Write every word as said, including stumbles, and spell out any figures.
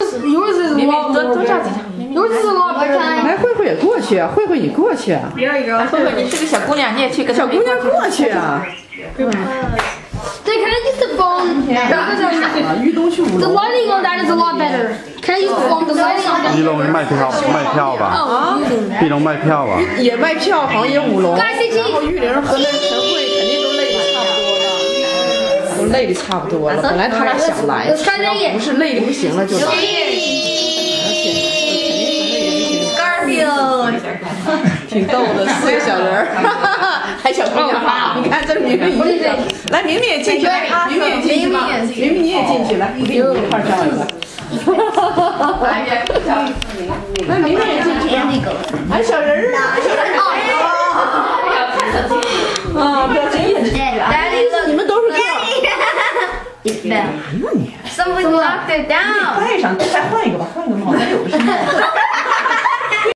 yours is a lot more better. Yours is a lot better. 来，慧慧也过去啊，慧慧你过去啊。 There you go. 慧慧，你是个小姑娘，你也去跟小姑娘过去啊。 They can I use the phone? The lighting on that is a lot better. Can I use the phone? The lighting on that. 一龙卖票卖票吧，一龙卖票吧。 也卖票，好像也舞龙。 Guys, it's 然后玉玲和那陈慧肯定都累得差不多了，都累得差不多了。本来他俩想来，要不是累的不行了就来。 挺逗的，四个小人儿，还小姑娘哈！你看这明明一个，来明明也进去，明明也进去吧，明明你也进去，来，我跟你一块照一个。来，明明也进去吧。哎，小人儿啊，小人儿啊！啊，表情也是。你们都是这样。 Someone knocked it down. 戴上，再换一个吧，换一个帽子。